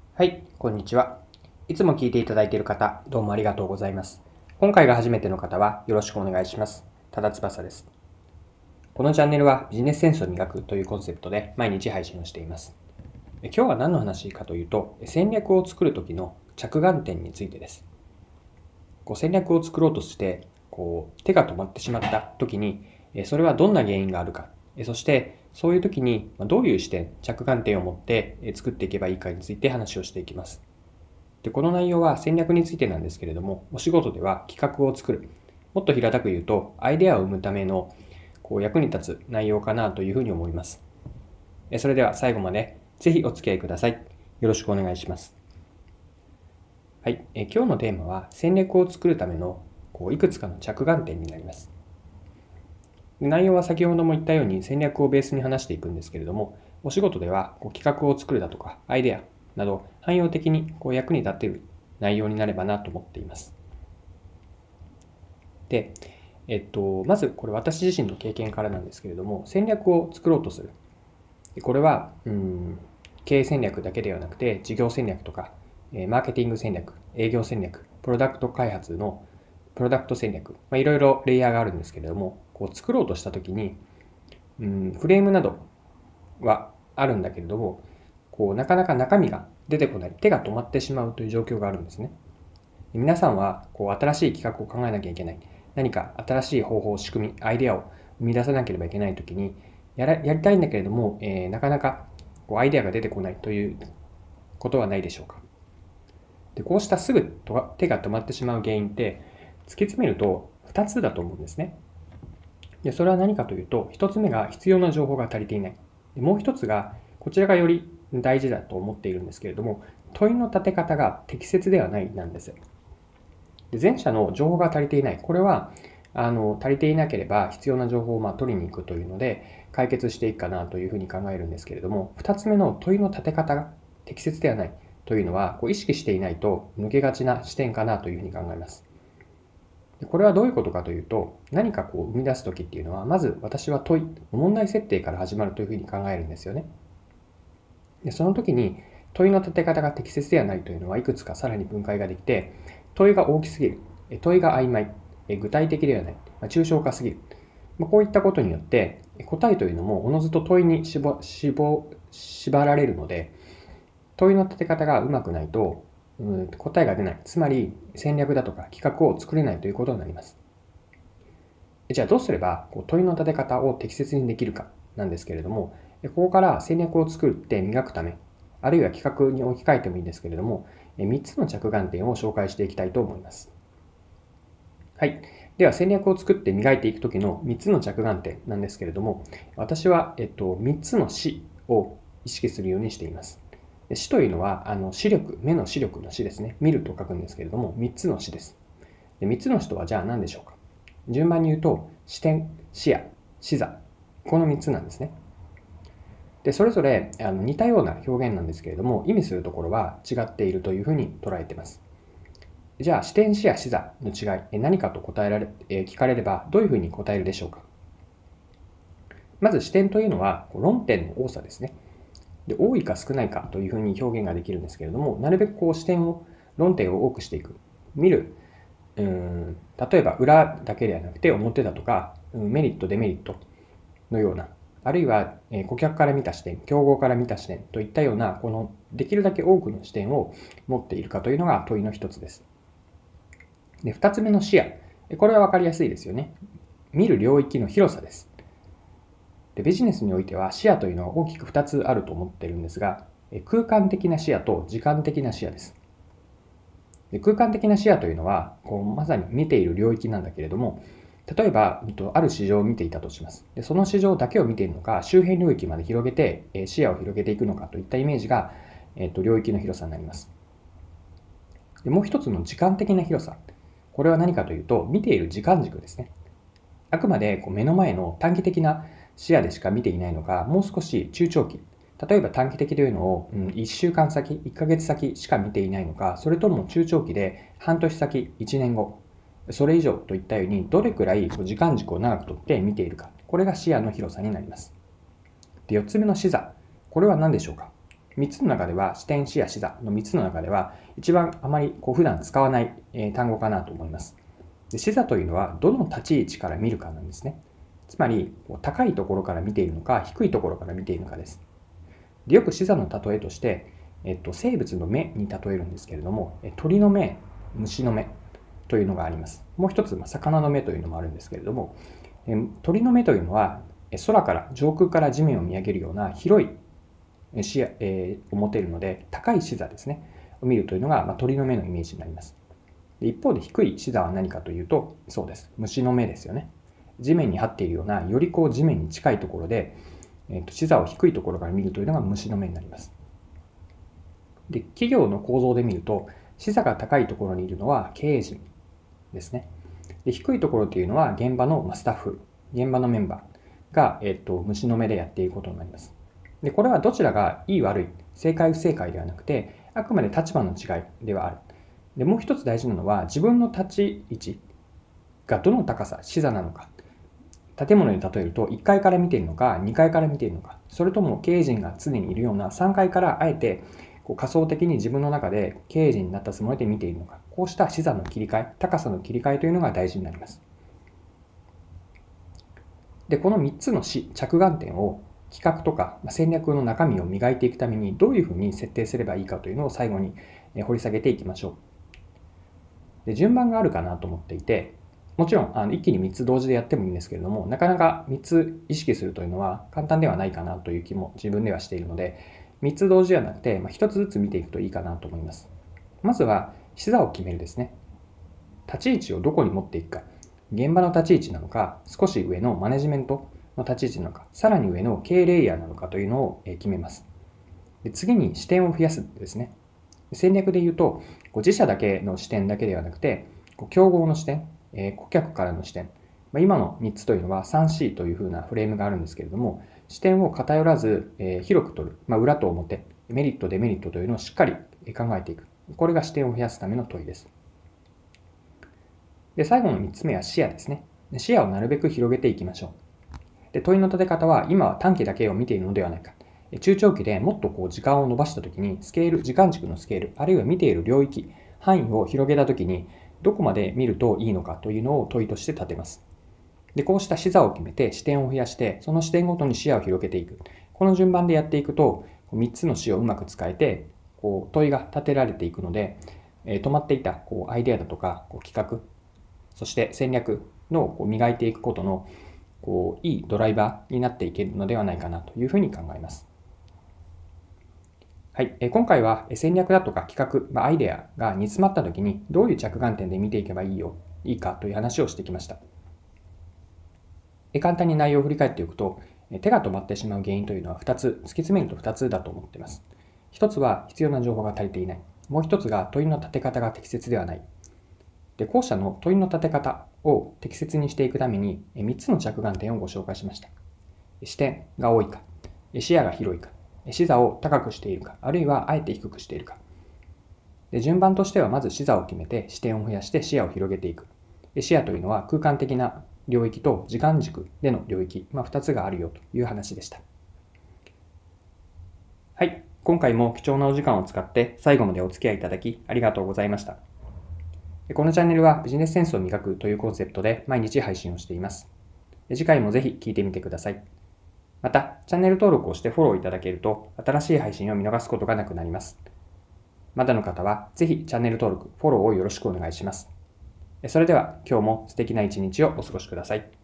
はい、こんにちは。いつも聞いていただいている方、どうもありがとうございます。今回が初めての方はよろしくお願いします。ただ翼です。このチャンネルはビジネスセンスを磨くというコンセプトで毎日配信をしています。今日は何の話かというと、戦略を作る時の着眼点についてです。戦略を作ろうとして手が止まってしまった時に、それはどんな原因があるか、そしてそういう時にどういう視点、着眼点を持って作っていけばいいかについて話をしていきます。で、この内容は戦略についてなんですけれども、お仕事では企画を作る。もっと平たく言うと、アイデアを生むための役に立つ内容かなというふうに思います。それでは最後までぜひお付き合いください。よろしくお願いします。はい、今日のテーマは戦略を作るためのいくつかの着眼点になります。内容は先ほども言ったように戦略をベースに話していくんですけれども、お仕事では企画を作るだとかアイデアなど汎用的に役に立っている内容になればなと思っています。で、まずこれ私自身の経験からなんですけれども、戦略を作ろうとする。これは経営戦略だけではなくて、事業戦略とかマーケティング戦略、営業戦略、プロダクト開発のプロダクト戦略、いろいろレイヤーがあるんですけれども、作ろうとしたときに、フレームなどはあるんだけれども、なかなか中身が出てこない、手が止まってしまうという状況があるんですね。皆さんは新しい企画を考えなきゃいけない、何か新しい方法、仕組み、アイデアを生み出さなければいけないときにやりたいんだけれども、なかなかアイデアが出てこないということはないでしょうか。で、こうしたすぐ手が止まってしまう原因って突き詰めると2つだと思うんですね。で、それは何かというと、1つ目が必要な情報が足りていない。で、もう1つが、こちらがより大事だと思っているんですけれども、問いの立て方が適切ではないなんです。で、前者の情報が足りていない。これは、足りていなければ必要な情報を取りに行くというので、解決していくかなというふうに考えるんですけれども、2つ目の問いの立て方が適切ではないというのは、意識していないと抜けがちな視点かなというふうに考えます。これはどういうことかというと、何か生み出すときっていうのは、まず私は問題設定から始まるというふうに考えるんですよね。で、その時に問いの立て方が適切ではないというのはいくつかさらに分解ができて、問いが大きすぎる、問いが曖昧、具体的ではない、抽象化すぎる。こういったことによって答えというのもおのずと問いに縛られるので、問いの立て方がうまくないと答えが出ない。つまり戦略だとか企画を作れないということになります。じゃあどうすれば問いの立て方を適切にできるかなんですけれども、ここから戦略を作って磨くため、あるいは企画に置き換えてもいいんですけれども、3つの着眼点を紹介していきたいと思います。はい。では戦略を作って磨いていくときの3つの着眼点なんですけれども、私は3つの視を意識するようにしています。視というのは視力、目の視力の視ですね。見ると書くんですけれども、3つの視です。で、3つの視とはじゃあ何でしょうか。順番に言うと、視点、視野、視座。この3つなんですね。で、それぞれ似たような表現なんですけれども、意味するところは違っているというふうに捉えています。じゃあ、視点、視野、視座の違い、何かと聞かれれば、どういうふうに答えるでしょうか。まず視点というのは、論点の多さですね。で、多いか少ないかというふうに表現ができるんですけれども、なるべく視点を、論点を多くしていく。見る。例えば裏だけではなくて表だとか、メリット、デメリットのような、あるいは顧客から見た視点、競合から見た視点といったような、できるだけ多くの視点を持っているかというのが問いの一つです。で、二つ目の視野。これは分かりやすいですよね。見る領域の広さです。で、ビジネスにおいては視野というのは大きく2つあると思っているんですが、空間的な視野と時間的な視野です。で、空間的な視野というのはまさに見ている領域なんだけれども、例えばある市場を見ていたとします。で、その市場だけを見ているのか、周辺領域まで広げて視野を広げていくのかといったイメージが領域の広さになります。で、もう一つの時間的な広さ。これは何かというと、見ている時間軸ですね。あくまで目の前の短期的な視野でしか見ていないのか、もう少し中長期、例えば短期的というのを1週間先、1ヶ月先しか見ていないのか、それとも中長期で半年先、1年後、それ以上といったように、どれくらい時間軸を長くとって見ているか、これが視野の広さになります。で、4つ目の視座、これは何でしょうか。 3つの中では、視点、視野、視座の3つの中では、一番あまり普段使わない、単語かなと思います。で、視座というのは、どの立ち位置から見るかなんですね。つまり、高いところから見ているのか、低いところから見ているのかです。で、よく視座の例えとして、生物の目に例えるんですけれども、鳥の目、虫の目というのがあります。もう一つ、魚の目というのもあるんですけれども、鳥の目というのは、空から、上空から地面を見上げるような広い視野、を持ているので、高い視座ですね、を見るというのが、鳥の目のイメージになります。で、一方で低い視座は何かというと、そうです。虫の目ですよね。地面に張っているような、より地面に近いところで、視座を低いところから見るというのが虫の目になります。で、企業の構造で見ると、視座が高いところにいるのは経営陣ですね。で、低いところというのは現場のスタッフ、現場のメンバーが、虫の目でやっていることになります。で、これはどちらがいい悪い、正解不正解ではなくて、あくまで立場の違いではある。で、もう一つ大事なのは、自分の立ち位置がどの高さ、視座なのか。建物に例えると、1階から見ているのか、2階から見ているのか、それとも経営陣が常にいるような3階からあえて仮想的に自分の中で経営陣になったつもりで見ているのか、こうした視座の切り替え、高さの切り替えというのが大事になります。で、この3つの着眼点を企画とか戦略の中身を磨いていくためにどういうふうに設定すればいいかというのを最後に掘り下げていきましょう。で、順番があるかなと思っていて、もちろん一気に3つ同時でやってもいいんですけれども、なかなか3つ意識するというのは簡単ではないかなという気も自分ではしているので、3つ同時ではなくて、1つずつ見ていくといいかなと思います。まずは視座を決めるですね。立ち位置をどこに持っていくか。現場の立ち位置なのか、少し上のマネジメントの立ち位置なのか、さらに上の経営レイヤーなのかというのを決めます。で、次に視点を増やすですね。戦略で言うと、自社だけの視点だけではなくて、競合の視点、顧客からの視点、今の3つというのは 3C というふうなフレームがあるんですけれども、視点を偏らず広く取る、裏と表、メリット、デメリットというのをしっかり考えていく。これが視点を増やすための問いです。で、最後の3つ目は視野ですね。視野をなるべく広げていきましょう。で、問いの立て方は、今は短期だけを見ているのではないか。中長期でもっと時間を伸ばしたときに、時間軸のスケール、あるいは見ている領域、範囲を広げたときに、どこまで見るといいのかというのを問いとして立てます。で、こうした視座を決めて視点を増やして、その視点ごとに視野を広げていく。この順番でやっていくと、3つの視をうまく使えて、問いが立てられていくので、止まっていたアイデアだとか企画、そして戦略の磨いていくことのいいドライバーになっていけるのではないかなというふうに考えます。はい、今回は戦略だとか企画、アイデアが煮詰まった時にどういう着眼点で見ていけばいいかという話をしてきました。簡単に内容を振り返っておくと、手が止まってしまう原因というのは2つ、突き詰めると2つだと思っています。1つは必要な情報が足りていない。もう1つが問いの立て方が適切ではない。で、後者の問いの立て方を適切にしていくために3つの着眼点をご紹介しました。視点が多いか、視野が広いか、視座を高くしているか、あるいはあえて低くしているか。で、順番としてはまず視座を決めて視点を増やして視野を広げていく。視野というのは空間的な領域と時間軸での領域、2つがあるよという話でした。はい、今回も貴重なお時間を使って最後までお付き合いいただきありがとうございました。このチャンネルはビジネスセンスを磨くというコンセプトで毎日配信をしています。次回もぜひ聞いてみてください。また、チャンネル登録をしてフォローいただけると新しい配信を見逃すことがなくなります。まだの方はぜひチャンネル登録、フォローをよろしくお願いします。それでは今日も素敵な一日をお過ごしください。